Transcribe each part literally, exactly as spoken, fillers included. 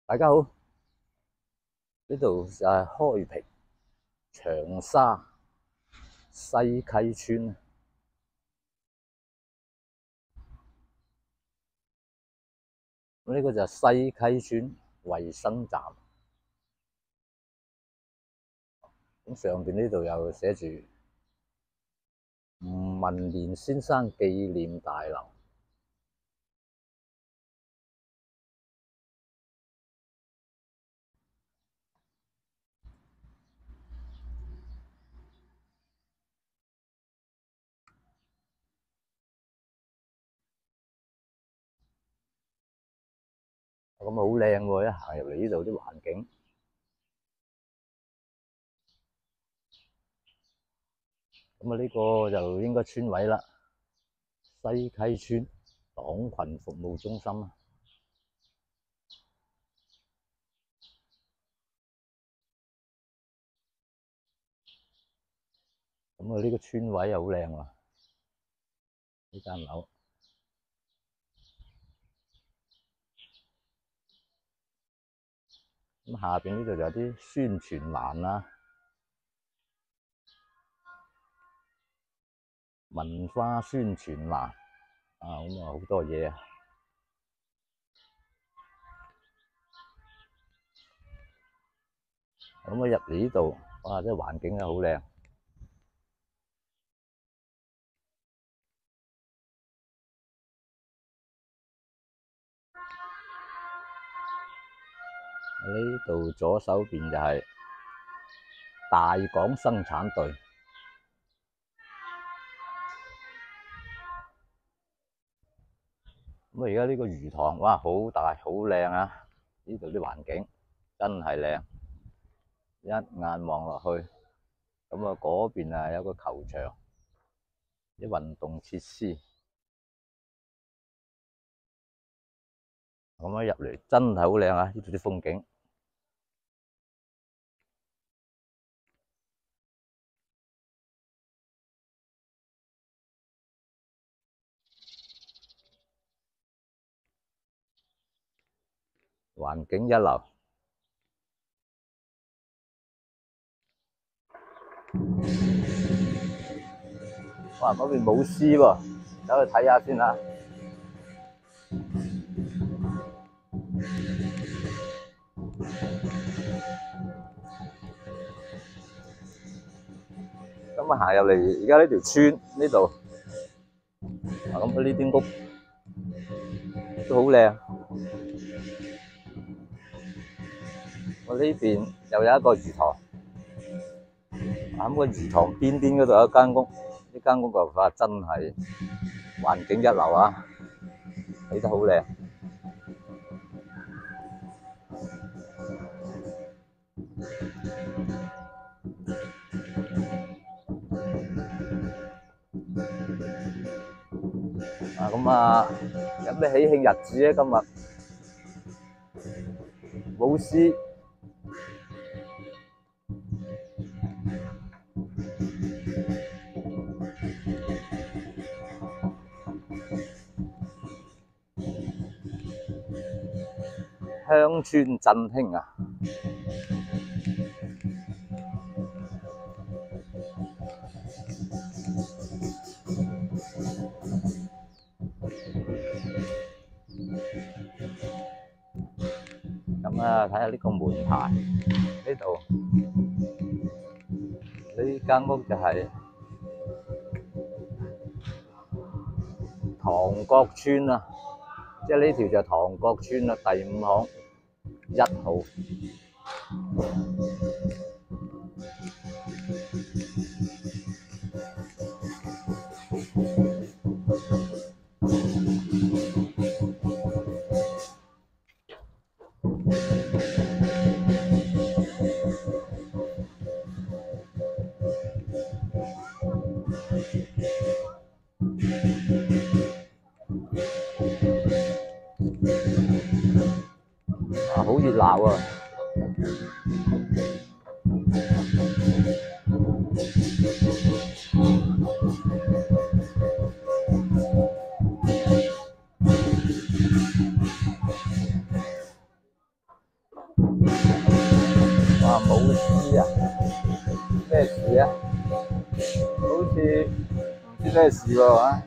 大家好，呢度就係開平長沙西溪村。咁呢個就係西溪村衛生站。咁上邊呢度又寫住吳文蓮先生紀念大樓。咁啊好靚喎！一行入嚟呢度啲環境，咁啊呢個就應該村委啦，西溪村黨群服務中心啊。咁啊呢個村委又好靚喎，呢間樓。咁下邊呢度就有啲宣傳欄啦，文化宣傳欄啊，咁啊好多嘢啊。咁啊入嚟呢度，哇！真係環境啊好靚。呢度左手邊就係大港生產隊。咁啊而家呢個魚塘，哇，好大好靚啊！呢度啲環境真係靚，一眼望落去，咁啊嗰邊啊有個球場，啲運動設施。咁樣入嚟真係好靚啊！呢度啲風景。環境一流。哇！嗰邊舞獅喎，走去睇下先啦。咁啊行入嚟，而家呢條村呢度，啊咁呢啲屋都好靚。我呢邊又有一個魚塘，啊咁個魚塘邊邊嗰度有一間屋，呢間屋嘅話真係環境一流啊，起得好靚。啊咁啊，有咩喜慶日子咧？今日舞獅，鄉村振興啊！咁啊，睇下呢個門牌，呢度呢間屋就係唐國村啊，即係呢條就唐國村啦，第五巷一號。啊，好熱鬧啊！ 好似唔知咩事喎嚇。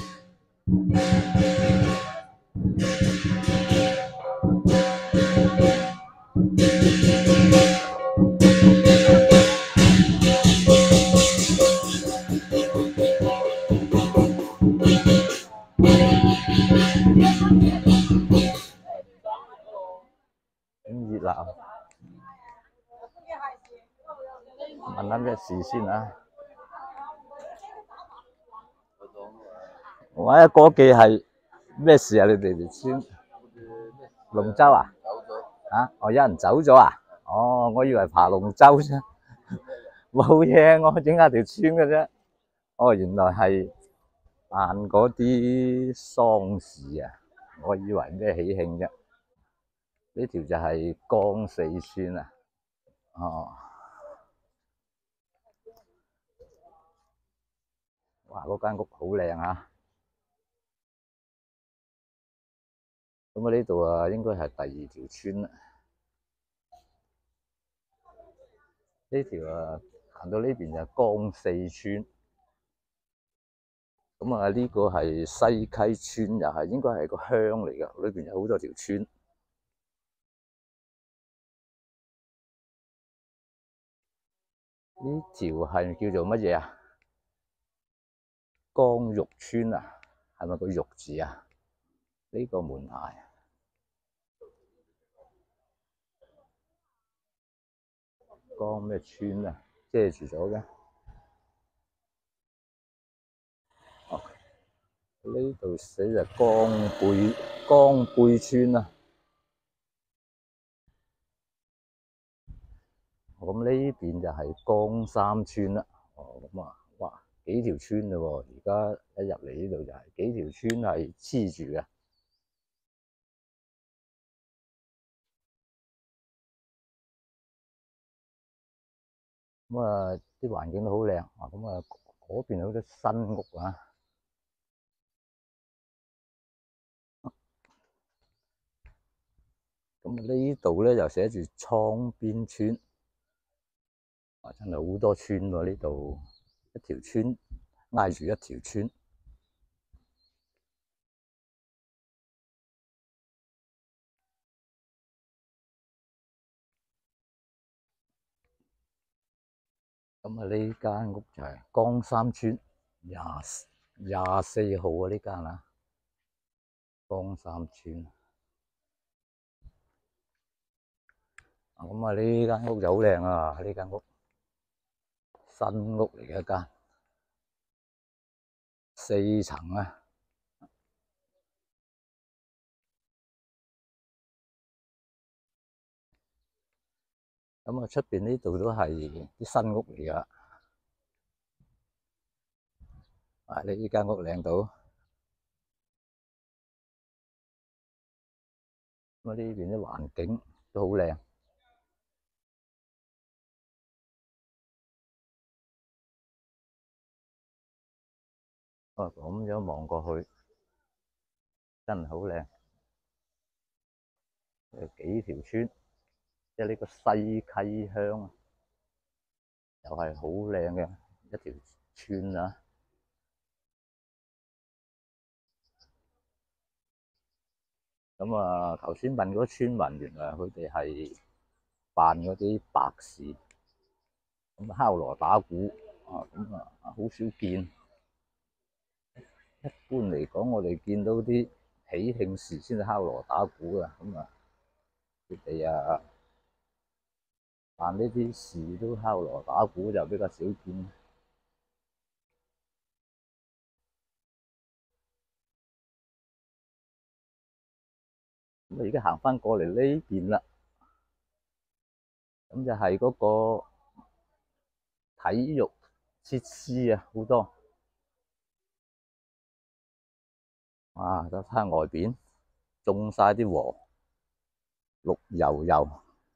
咁熱鬧，問下咩事先啊？喂，嗰記係咩事啊？你哋哋先龍舟啊？啊，哦，有人走咗啊？哦，我以為爬龍舟啫，冇嘢，我整下條村嘅啫。哦，原來係辦嗰啲喪事啊！我以為咩喜慶啫。呢條就係江四村啊。哦，哇！嗰間屋好靚啊！咁啊，呢度啊，應該係第二條村啦。呢條啊，行到呢邊就江四村。咁啊，呢個係西溪村，又係應該係個鄉嚟噶。裏邊有好多條村。呢條係叫做乜嘢啊？江玉村啊，係咪個玉字啊？呢個門牌江咩村啊？遮住咗嘅。哦，呢度寫就江背江背村啊。咁呢邊就係江三村啦。哦，咁啊，哇，幾條村嘞喎！而家一入嚟呢度就係幾條村係黐住嘅。咁啊，啲環境都好靚啊！咁啊，嗰邊有啲新屋啊。咁呢度咧就寫住倉邊村，啊，真係好多村喎！呢度一條村挨住一條村。咁啊，呢間屋就係江三村廿廿四號啊！呢間啊，江三村。咁啊，呢間屋就好靚啊！呢間屋新屋嚟嘅一間，四層啊。咁啊，出邊呢度都係啲新屋嚟噶。啊，呢呢間屋靚到。咁啊，呢邊啲環境都好靚。啊，咁樣望過去，真係好靚。誒，幾條村，即係呢個西溪鄉啊，又係好靚嘅一條村啊。咁啊，頭先問嗰個村民，原來佢哋係辦嗰啲白事，咁敲鑼打鼓啊，咁啊好少見。一般嚟講，我哋見到啲喜慶事先至敲鑼打鼓啊。咁啊，佢哋啊辦呢啲事都敲鑼打鼓就比較少見。咁啊，而家行翻過嚟呢邊啦，咁就係嗰個體育設施啊，好多。啊，就睇下外邊種晒啲禾，綠油油。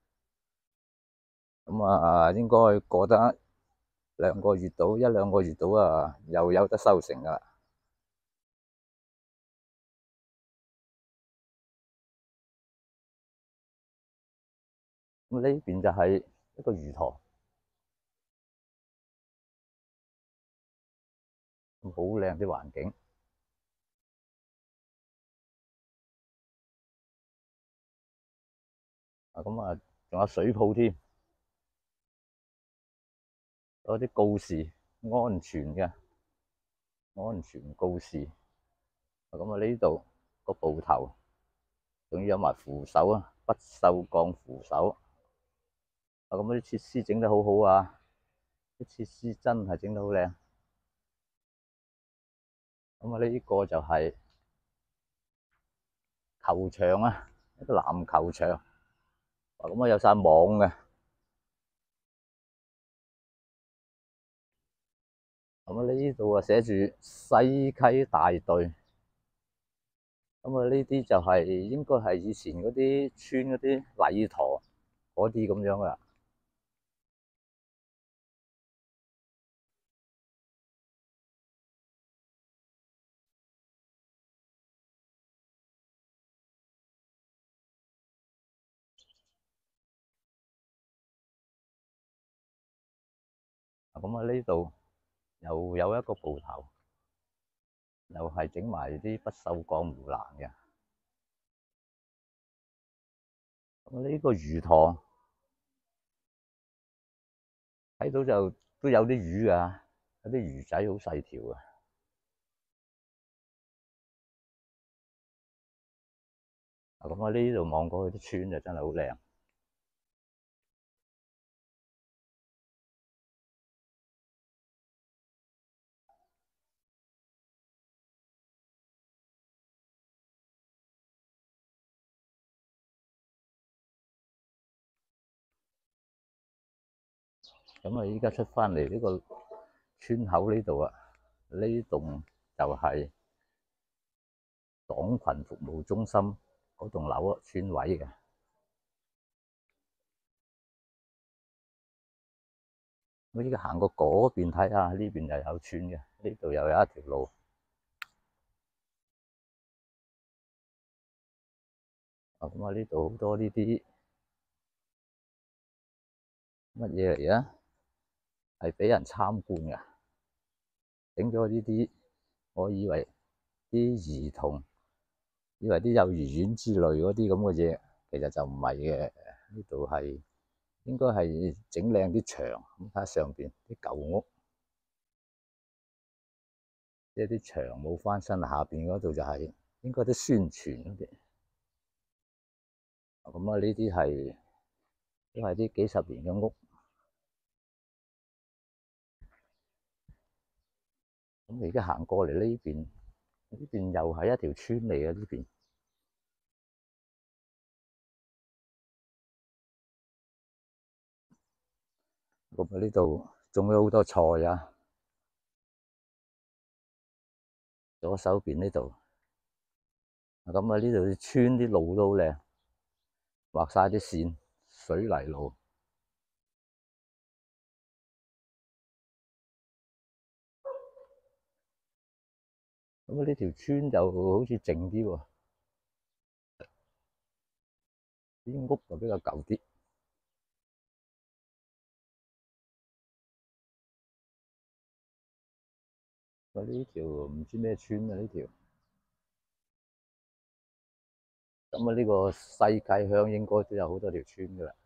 咁啊，應該過得兩個月到，一兩個月到啊，又有得收成噶啦。咁呢邊就係一個魚塘。 好靚啲環境。啊咁啊，仲有水泡添，有啲告示安全嘅安全告示。啊咁啊，呢度個埠頭仲要有埋扶手啊，不鏽鋼扶手。啊咁啲設施整得好好啊，啲設施真係整得好靚。咁啊，呢個就係球場啊，一個籃球場。啊咁啊，有晒網嘅。咁啊，呢度啊寫住西溪大隊。咁啊，呢啲就係應該係以前嗰啲村嗰啲禮堂嗰啲咁樣噶。咁啊，呢度又有一個埠頭，又係整埋啲不鏽鋼護欄嘅。咁呢個魚塘睇到就都有啲魚啊，有啲魚仔好細條啊。咁啊，呢度望過去啲村就真係好靚。咁啊，依家出翻嚟呢個村口呢度啊，呢棟就係黨群服務中心嗰棟樓啊，村委嘅。我依家行過嗰邊睇下，呢邊又有村嘅，呢度又有一條路。啊，咁啊，呢度好多呢啲乜嘢嚟啊？係俾人參觀嘅，整咗呢啲，我以為啲兒童，以為啲幼兒園之類嗰啲咁嘅嘢，其實就唔係嘅。呢度係應該係整靚啲牆，咁睇下上邊啲舊屋，即係啲牆冇翻新，下邊嗰度就係應該啲宣傳嗰啲。咁啊，呢啲係都係啲幾十年嘅屋。咁而家行過嚟呢邊，呢邊又係一條村嚟嘅呢邊。咁啊，呢度種咗好多菜啊。左手邊呢度，咁啊，呢度啲村啲路都好靚，畫晒啲線，水泥路。咁啊，呢條村就好似靜啲喎，啲屋就比較舊啲。咁呢條唔知咩村啊？呢條咁啊，呢個西溪鄉應該都有好多條村噶啦。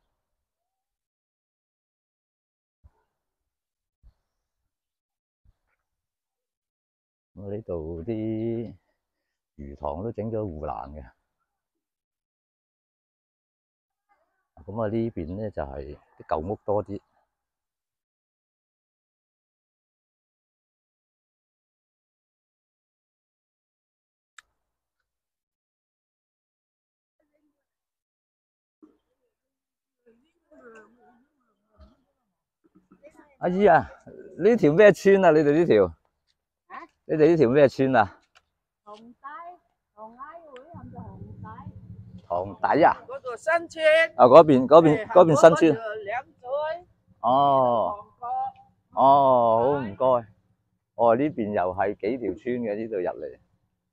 咁啊，呢度啲魚塘都整咗護欄嘅。咁啊，呢邊咧就係啲舊屋多啲。阿姨啊，呢條咩村啊？你哋呢條？啊？你哋呢條咩村啊？塘底，塘挨會喊做塘底。塘底啊？嗰度新村。啊，嗰邊嗰邊嗰邊新村。兩嘴。哦。哦，好唔該。哦，呢邊又係幾條村嘅呢度入嚟。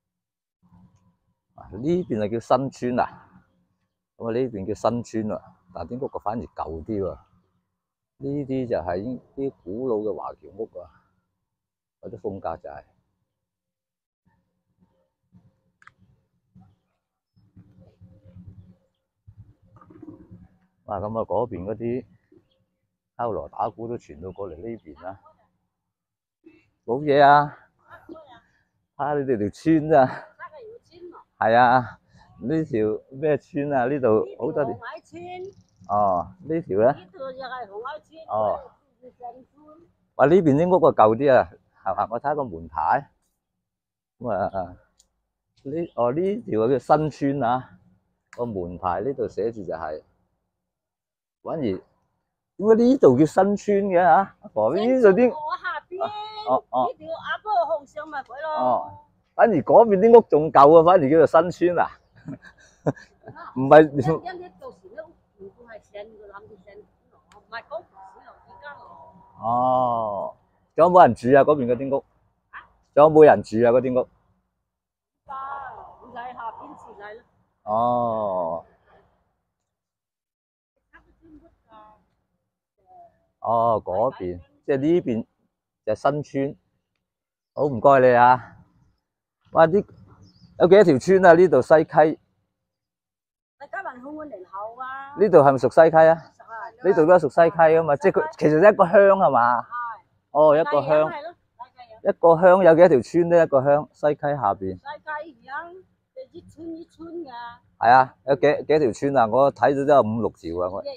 呢邊係叫新村啊？咁啊，呢邊叫新村啊，但係啲屋個反而舊啲喎。呢啲就係啲古老嘅華僑屋啊，嗰啲風格就係、是。 哇！咁啊，嗰邊嗰啲敲鑼打鼓都傳到過嚟呢邊啦。冇嘢啊！睇下你哋條村咋？係啊，呢條咩村啊？呢度好多條。哦，呢條咧？呢條又係紅海村。哦。哇！呢邊啲屋啊舊啲啊，係嘛？我睇下個門牌。咁啊，呢哦呢條叫新村啊，個門牌呢度寫住就係、是，反而點解呢度叫新村嘅嚇？旁邊呢度啲哦哦，呢條阿波紅上咪佢咯。哦，反而嗰邊啲屋仲舊啊，反而叫做新村啊。唔係。哦，仲有冇人住啊？嗰邊嗰啲屋？仲有冇人住啊？嗰啲屋？唔使下邊住嚟咯。哦。哦，嗰邊即係呢邊就新村。好，唔該你啊。哇！啲有幾多條村啊？呢度西溪。呢度係咪屬西溪啊？呢度都係屬西溪啊嘛，即係佢其實一個鄉係嘛？哦，一個鄉，一個鄉有幾多條村咧？一個鄉西溪下邊。西溪鄉，一村一村㗎。係啊，有幾幾多條村啊？我睇到都有五六條啊。我。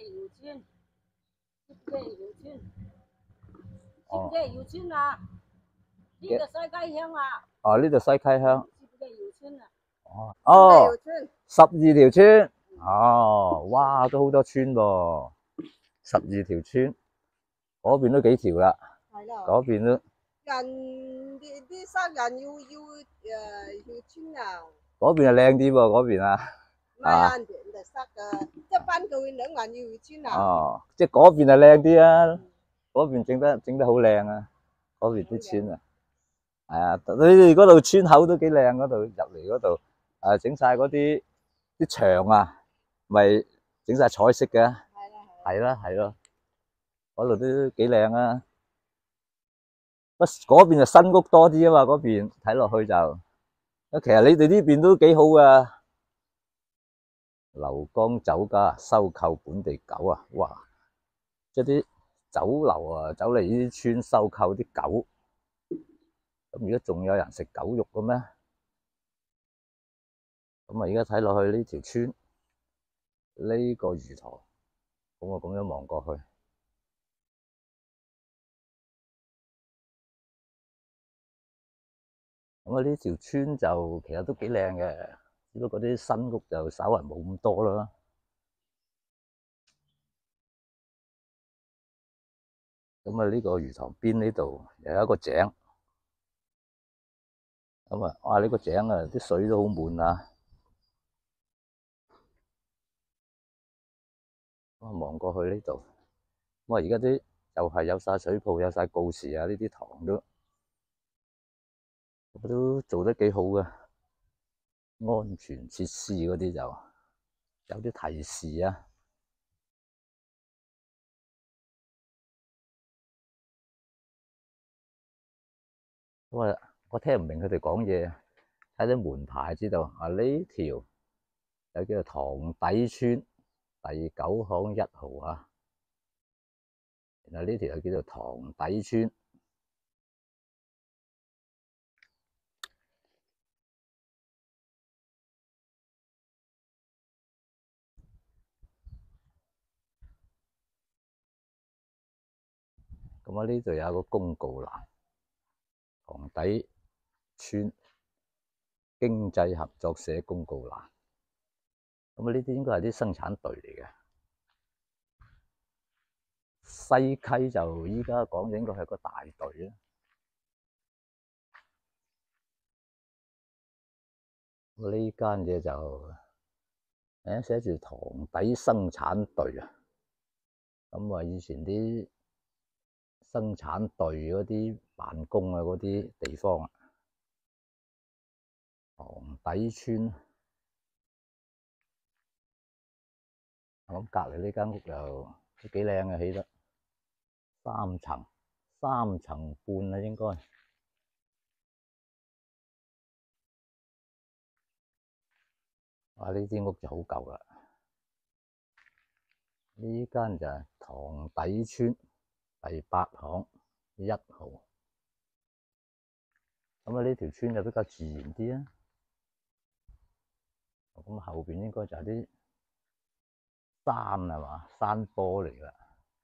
哦。呢度西溪鄉啊。哦，呢度西溪鄉。哦。哦。十二條村。哦，哇，都好多村噃，十二條村，嗰邊都幾條啦，嗰邊都人啲啲生人要要誒要村啊，嗰邊係靚啲喎，嗰邊啊，係嘛？人哋塞㗎，即係搬到兩萬要村啊。哦，即係嗰邊係靚啲啊，嗰邊整得整得好靚啊，嗰邊啲村啊，係啊，你哋嗰度村口都幾靚，嗰度入嚟嗰度誒整晒嗰啲啲牆啊。咪整晒彩色嘅，係啦係咯，嗰度都幾靚啊！不嗰邊就新屋多啲啊嘛，嗰邊睇落去就，啊其實你哋呢邊都幾好噶。劉江酒家收購本地狗啊，哇！即係啲酒樓啊，走嚟呢啲村收購啲狗，咁而家仲有人食狗肉嘅咩？咁啊，而家睇落去呢條村。呢個魚塘，咁我咁樣望過去，咁啊呢條村就其實都幾靚嘅，只不過啲新屋就稍為冇咁多啦。咁啊呢個魚塘邊呢度又有一個井，咁啊哇呢個井啊啲水都好滿啊！我望過去呢度，咁啊而家啲又係有晒水泡，有晒告示啊，呢啲塘都都做得幾好嘅，安全設施嗰啲就有啲提示啊。咁啊我聽唔明佢哋講嘢，睇啲門牌知道啊呢條有叫做塘底村第九巷一號啊，然後呢條又叫做塘底村。咁啊呢度有個公告欄，塘底村經濟合作社公告欄。咁啊呢啲應該係啲生產隊嚟嘅。西溪就依家講應該係個大隊啦。咁呢間嘢就誒寫住塘底生產隊啊。咁啊以前啲生產隊嗰啲辦公啊嗰啲地方啊，塘底村。咁隔籬呢間屋又都幾靚嘅，起得三層三層半啊，應該。哇！呢啲屋就好舊啦， 呢間就係塘底村第八巷一號。咁啊，呢條村就比較自然啲啊。咁後邊應該就係啲山係嘛，山坡嚟㗎。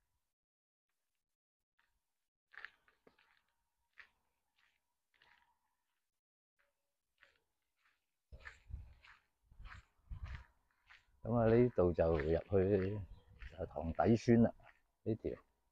咁啊，呢度就入去就塘底村啦，呢條。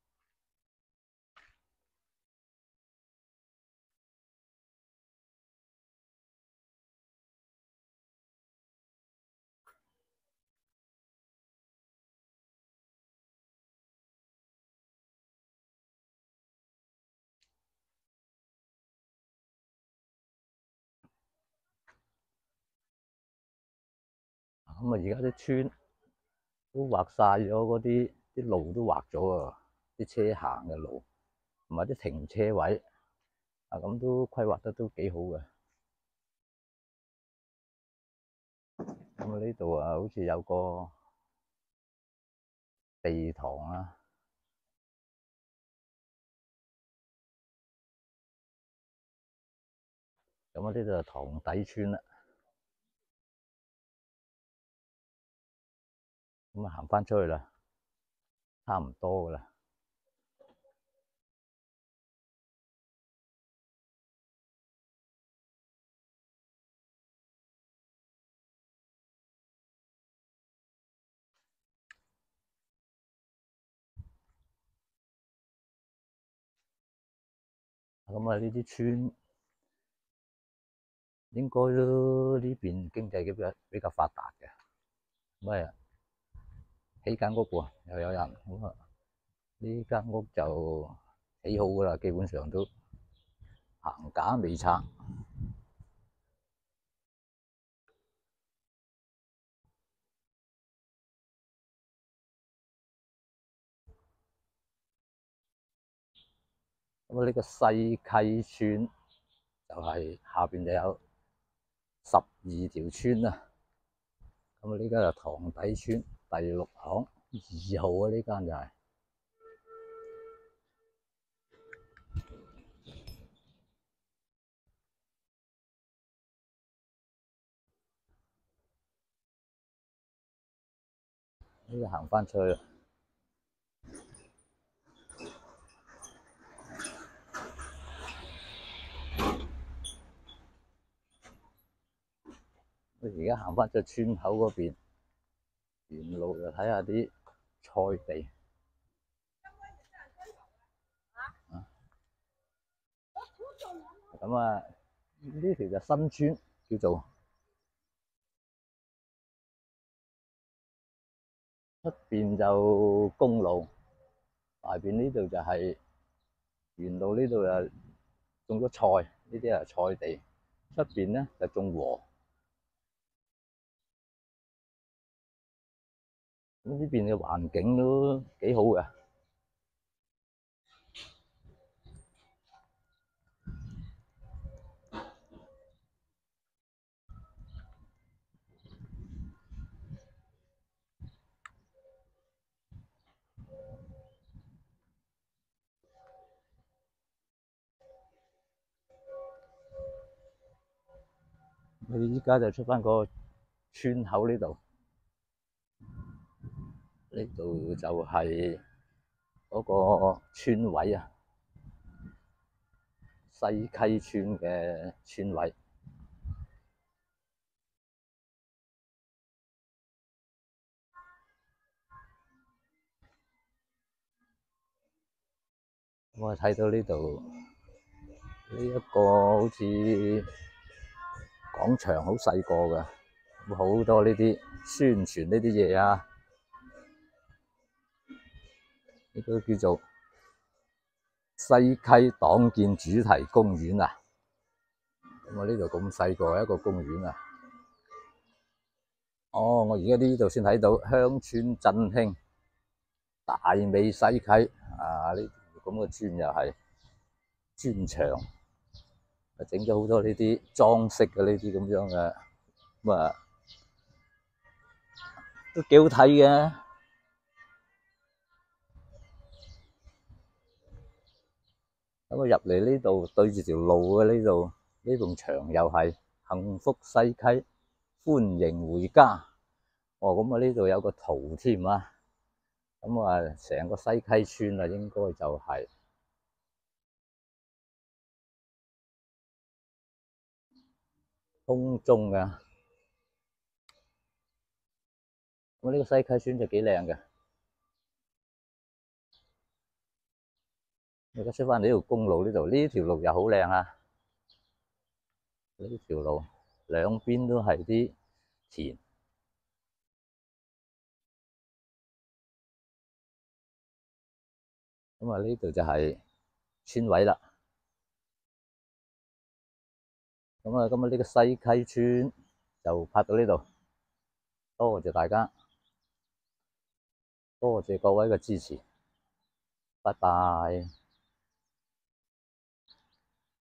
咁啊，而家啲村都劃晒咗，嗰啲啲路都劃咗啊，啲車行嘅路同埋啲停車位啊，咁都規劃得都幾好嘅。咁啊，呢度啊，好似有個地堂啊。咁啊，呢度係塘底村啦。咁啊，行翻出去啦，差唔多噶啦。咁啊，呢啲村應該都呢邊經濟比較比較發達嘅。咁啊，起間屋喎，又有人咁啊，呢間屋就起好噶啦，基本上都行架未拆。咁啊，呢個西溪村就係下邊就有十二條村啦。咁啊，呢間就塘底村第六巷二號啊，呢間就係。呢個行翻出去啦。而家行翻出村口嗰邊，沿路就睇下啲菜地。咁啊，呢條就新村，叫做出邊就公路，下邊呢度就係沿路，呢度就種咗菜，呢啲係菜地。出邊咧就種禾。咁呢邊嘅環境都幾好嘅。你依家就出翻個村口呢度，呢度就係嗰個村委啊，西溪村嘅村委。我睇到呢度呢一個好似廣場，好細個㗎，好多呢啲宣傳呢啲嘢啊。呢個叫做西溪黨建主題公園啊。咁我呢度咁細個一個公園啊。哦，我而家呢度先睇到鄉村振興大美西溪啊！呢咁嘅村又係磚牆，整咗好多呢啲裝飾嘅呢啲咁樣嘅，咁啊都幾好睇嘅。 咁啊入嚟呢度對住條路嘅呢度，呢棟牆又係幸福西溪，歡迎回家。哦，咁啊呢度有個圖添啊，咁啊成個西溪村啊，應該就係空中嘅。咁呢個西溪村就幾靚嘅。而家出翻嚟呢條公路呢度，呢條路又好靚啊！呢條路兩邊都係啲田，咁啊呢度就係村位啦。咁啊，今日呢個西溪村就拍到呢度，多謝大家，多謝各位嘅支持，拜拜。